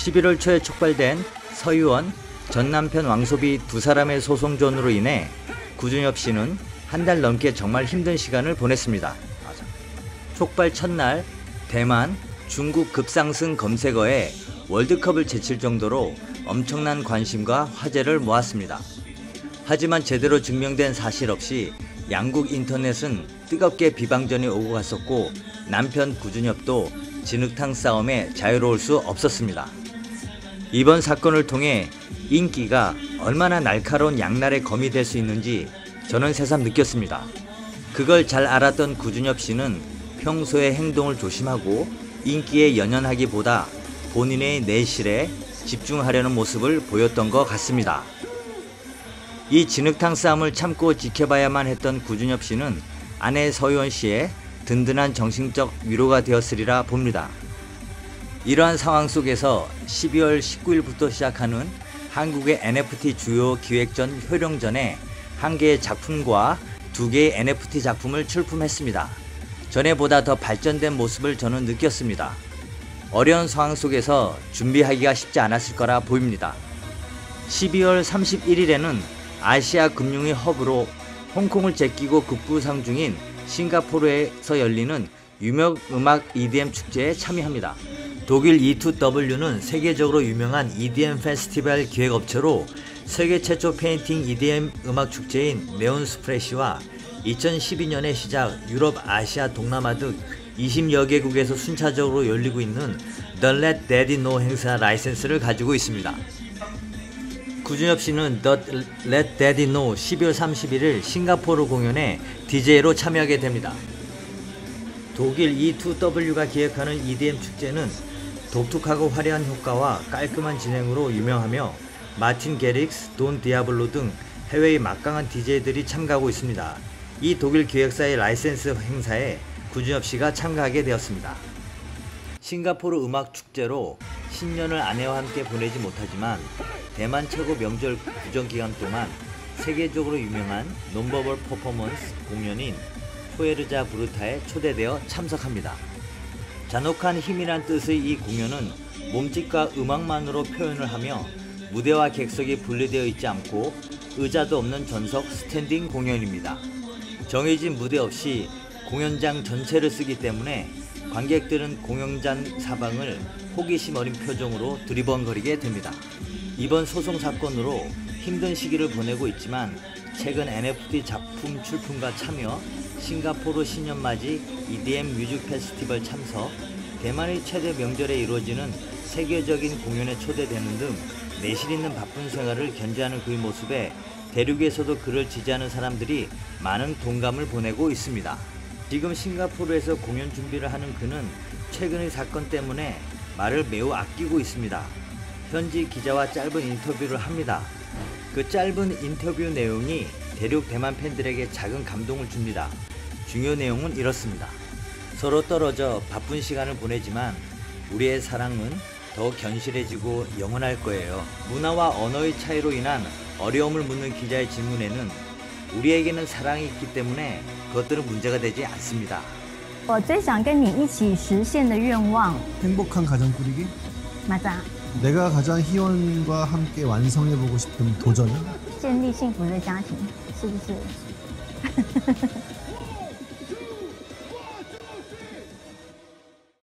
11월 초에 촉발된 서유원, 전 남편 왕소비 두 사람의 소송전으로 인해 구준엽 씨는 한 달 넘게 정말 힘든 시간을 보냈습니다. 촉발 첫날 대만, 중국 급상승 검색어에 월드컵을 제칠 정도로 엄청난 관심과 화제를 모았습니다. 하지만 제대로 증명된 사실 없이 양국 인터넷은 뜨겁게 비방전이 오고 갔었고 남편 구준엽도 진흙탕 싸움에 자유로울 수 없었습니다. 이번 사건을 통해 인기가 얼마나 날카로운 양날의 검이 될 수 있는지 저는 새삼 느꼈습니다. 그걸 잘 알았던 구준엽 씨는 평소의 행동을 조심하고 인기에 연연하기보다 본인의 내실에 집중하려는 모습을 보였던 것 같습니다. 이 진흙탕 싸움을 참고 지켜봐야만 했던 구준엽 씨는 아내 서유원 씨의 든든한 정신적 위로가 되었으리라 봅니다. 이러한 상황 속에서 12월 19일부터 시작하는 한국의 NFT 주요 기획전 효령전에 한 개의 작품과 두 개의 NFT 작품을 출품했습니다. 전에보다 더 발전된 모습을 저는 느꼈습니다. 어려운 상황 속에서 준비하기가 쉽지 않았을 거라 보입니다. 12월 31일에는 아시아 금융의 허브로 홍콩을 제끼고 급부상 중인 싱가포르에서 열리는 유명 음악 EDM 축제에 참여합니다. 독일 E2W는 세계적으로 유명한 EDM 페스티벌 기획업체로 세계 최초 페인팅 EDM 음악 축제인 네온 스프레시와 2012년에 시작 유럽, 아시아, 동남아 등 20여 개국에서 순차적으로 열리고 있는 The Let Daddy Know 행사 라이센스를 가지고 있습니다. 구준엽 씨는 The Let Daddy Know 12월 31일 싱가포르 공연에 DJ로 참여하게 됩니다. 독일 E2W가 기획하는 EDM 축제는 독특하고 화려한 효과와 깔끔한 진행으로 유명하며 마틴 게릭스, 돈 디아블로 등 해외의 막강한 DJ들이 참가하고 있습니다. 이 독일 기획사의 라이센스 행사에 구준엽 씨가 참가하게 되었습니다. 싱가포르 음악 축제로 신년을 아내와 함께 보내지 못하지만 대만 최고 명절 구정 기간 동안 세계적으로 유명한 논버벌 퍼포먼스 공연인 푸에르자 브루타에 초대되어 참석합니다. 잔혹한 힘이란 뜻의 이 공연은 몸짓과 음악만으로 표현을 하며 무대와 객석이 분리되어 있지 않고 의자도 없는 전석 스탠딩 공연입니다. 정해진 무대 없이 공연장 전체를 쓰기 때문에 관객들은 공연장 사방을 호기심 어린 표정으로 두리번거리게 됩니다. 이번 소송 사건으로 힘든 시기를 보내고 있지만 최근 NFT 작품 출품과 참여, 싱가포르 신년맞이 EDM 뮤직 페스티벌 참석, 대만의 최대 명절에 이루어지는 세계적인 공연에 초대되는 등 내실 있는 바쁜 생활을 견제하는 그의 모습에 대륙에서도 그를 지지하는 사람들이 많은 동감을 보내고 있습니다. 지금 싱가포르에서 공연 준비를 하는 그는 최근의 사건 때문에 말을 매우 아끼고 있습니다. 현지 기자와 짧은 인터뷰를 합니다. 그 짧은 인터뷰 내용이 대륙 대만 팬들에게 작은 감동을 줍니다. 중요 내용은 이렇습니다. 서로 떨어져 바쁜 시간을 보내지만 우리의 사랑은 더 견실해지고 영원할 거예요. 문화와 언어의 차이로 인한 어려움을 묻는 기자의 질문에는 우리에게는 사랑이 있기 때문에 그것들은 문제가 되지 않습니다. 我最想跟你一起实现的愿望 행복한 가정 꾸리기? 맞아. 내가 가장 희원과 함께 완성해보고 싶은 도전은? 建立幸福的家庭，是不是？